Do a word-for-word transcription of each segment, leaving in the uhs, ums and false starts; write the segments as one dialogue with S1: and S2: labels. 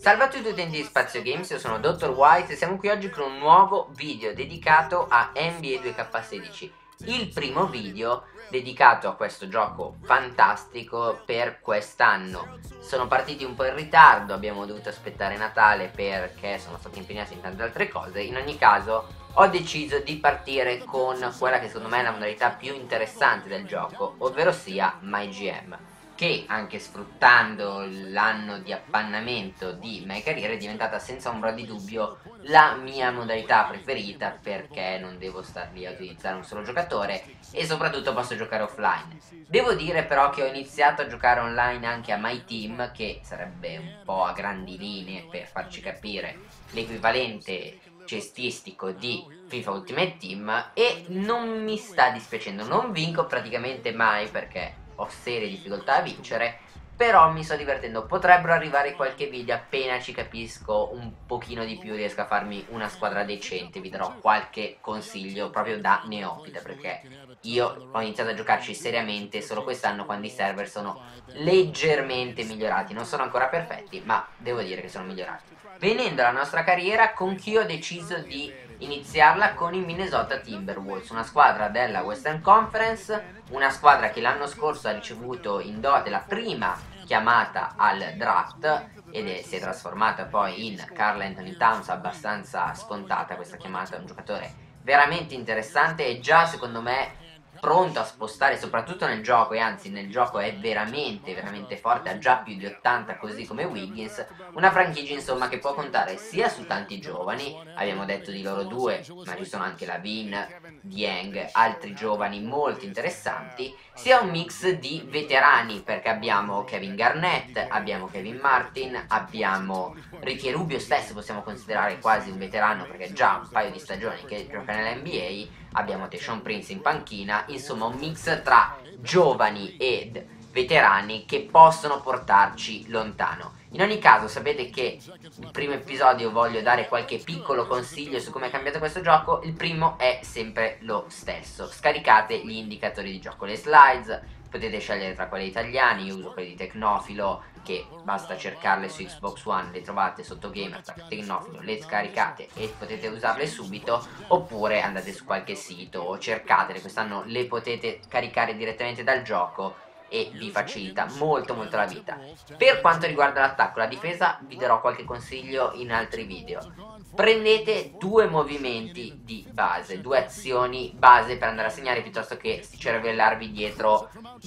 S1: Salve a tutti utenti di Spazio Games, io sono Dottor White e siamo qui oggi con un nuovo video dedicato a N B A due K sedici. Il primo video dedicato a questo gioco fantastico per quest'anno. Sono partiti un po' in ritardo, abbiamo dovuto aspettare Natale perché sono stati impegnati in tante altre cose. In ogni caso ho deciso di partire con quella che secondo me è la modalità più interessante del gioco, ovvero sia MyGM, che anche sfruttando l'anno di appannamento di My Career è diventata senza ombra di dubbio la mia modalità preferita, perché non devo star lì a utilizzare un solo giocatore e soprattutto posso giocare offline. Devo dire però che ho iniziato a giocare online anche a My Team, che sarebbe un po' a grandi linee, per farci capire, l'equivalente cestistico di FIFA Ultimate Team, e non mi sta dispiacendo. Non vinco praticamente mai perché ho serie difficoltà a vincere, però mi sto divertendo. Potrebbero arrivare qualche video appena ci capisco un pochino di più, riesco a farmi una squadra decente. Vi darò qualche consiglio proprio da neofita, perché io ho iniziato a giocarci seriamente solo quest'anno, quando i server sono leggermente migliorati. Non sono ancora perfetti, ma devo dire che sono migliorati. Venendo alla nostra carriera, con chi ho deciso di iniziarla? Con i Minnesota Timberwolves, una squadra della Western Conference, una squadra che l'anno scorso ha ricevuto in dote la prima chiamata al draft ed è, si è trasformata poi in Karl Anthony Towns. Abbastanza scontata questa chiamata, un giocatore veramente interessante e già secondo me pronto a spostare, soprattutto nel gioco, e anzi nel gioco è veramente veramente forte, ha già più di ottanta, così come Wiggins. Una franchigia insomma che può contare sia su tanti giovani, abbiamo detto di loro due, ma ci sono anche Lavin, Dieng, altri giovani molto interessanti, sia un mix di veterani, perché abbiamo Kevin Garnett, abbiamo Kevin Martin, abbiamo Ricky Rubio stesso, possiamo considerare quasi un veterano perché già un paio di stagioni che gioca nella N B A, abbiamo Tayshaun Prince in panchina, insomma un mix tra giovani ed veterani che possono portarci lontano. In ogni caso sapete che il primo episodio voglio dare qualche piccolo consiglio su come è cambiato questo gioco. Il primo è sempre lo stesso: scaricate gli indicatori di gioco, le slides, potete scegliere tra quelli italiani, io uso quelli di Tecnofilo, che basta cercarle su Xbox One, le trovate sotto Gamertag, Tecnofilo, le scaricate e potete usarle subito, oppure andate su qualche sito o cercatele, quest'anno le potete caricare direttamente dal gioco e vi facilita molto molto la vita. Per quanto riguarda l'attacco, la difesa vi darò qualche consiglio in altri video. Prendete due movimenti di base, due azioni base per andare a segnare, piuttosto che cervellarvi dietro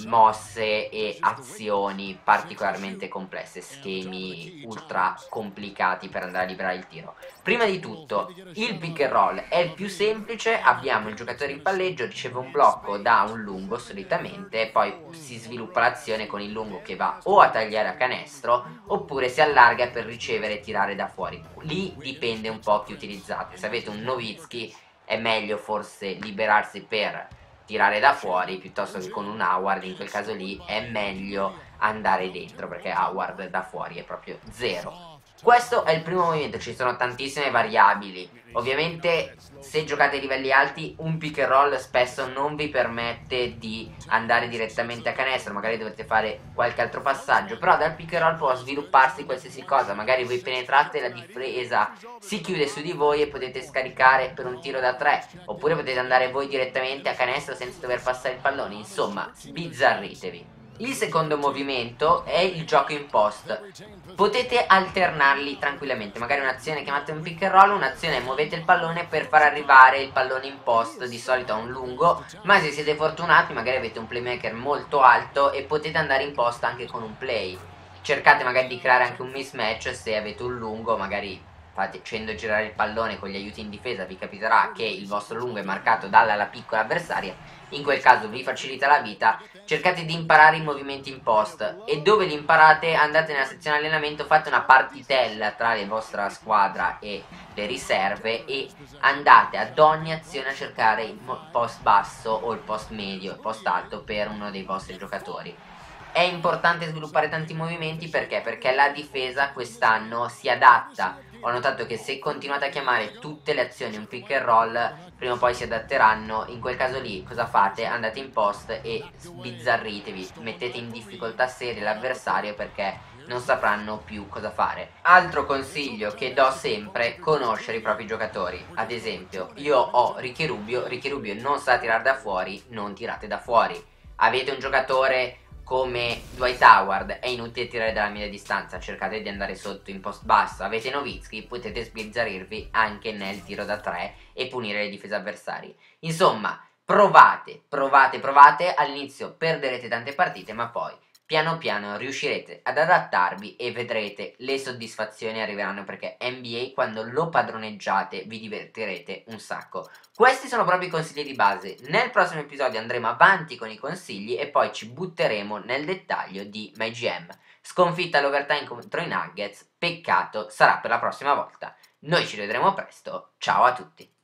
S1: mosse e azioni particolarmente complesse, schemi ultra complicati per andare a liberare il tiro. Prima di tutto, il pick and roll è il più semplice. Abbiamo il giocatore in palleggio, riceve un blocco da un lungo solitamente, poi si sviluppa l'azione con il lungo che va o a tagliare a canestro oppure si allarga per ricevere e tirare da fuori. Lì dipende un po' chi utilizzate. Se avete un Nowitzki è meglio forse liberarsi per tirare da fuori, piuttosto che con un Howard. In quel caso lì è meglio andare dentro, perché Howard da fuori è proprio zero. Questo è il primo movimento, ci sono tantissime variabili. Ovviamente se giocate a livelli alti un pick and roll spesso non vi permette di andare direttamente a canestro, magari dovete fare qualche altro passaggio, però dal pick and roll può svilupparsi qualsiasi cosa. Magari voi penetrate, la difesa si chiude su di voi e potete scaricare per un tiro da tre, oppure potete andare voi direttamente a canestro senza dover passare il pallone. Insomma, sbizzarritevi. Il secondo movimento è il gioco in post. Potete alternarli tranquillamente, magari un'azione chiamate un pick and roll, un'azione muovete il pallone per far arrivare il pallone in post, di solito a un lungo, ma se siete fortunati magari avete un playmaker molto alto e potete andare in post anche con un play. Cercate magari di creare anche un mismatch. Se avete un lungo, magari facendo girare il pallone con gli aiuti in difesa vi capiterà che il vostro lungo è marcato dalla la piccola avversaria, in quel caso vi facilita la vita. Cercate di imparare i movimenti in post, e dove li imparate andate nella sezione allenamento, fate una partitella tra la vostra squadra e le riserve e andate ad ogni azione a cercare il post basso o il post medio, il post alto per uno dei vostri giocatori. È importante sviluppare tanti movimenti perché? Perché la difesa quest'anno si adatta. Ho notato che se continuate a chiamare tutte le azioni un pick and roll, prima o poi si adatteranno. In quel caso lì cosa fate? Andate in post e sbizzarritevi, mettete in difficoltà seria l'avversario, perché non sapranno più cosa fare. Altro consiglio che do sempre: conoscere i propri giocatori. Ad esempio, io ho Ricky Rubio, Ricky Rubio non sa tirare da fuori, non tirate da fuori. Avete un giocatore come Dwight Howard, è inutile tirare dalla media distanza, cercate di andare sotto in post basso. Avete Nowitzki, potete sbizzarrirvi anche nel tiro da tre e punire le difese avversarie. Insomma, provate, provate, provate. All'inizio perderete tante partite, ma poi piano piano riuscirete ad adattarvi e vedrete le soddisfazioni arriveranno, perché N B A quando lo padroneggiate vi divertirete un sacco. Questi sono proprio i consigli di base. Nel prossimo episodio andremo avanti con i consigli e poi ci butteremo nel dettaglio di MyGM. Sconfitta l'overtime contro i Nuggets, peccato, sarà per la prossima volta. Noi ci vedremo presto, ciao a tutti.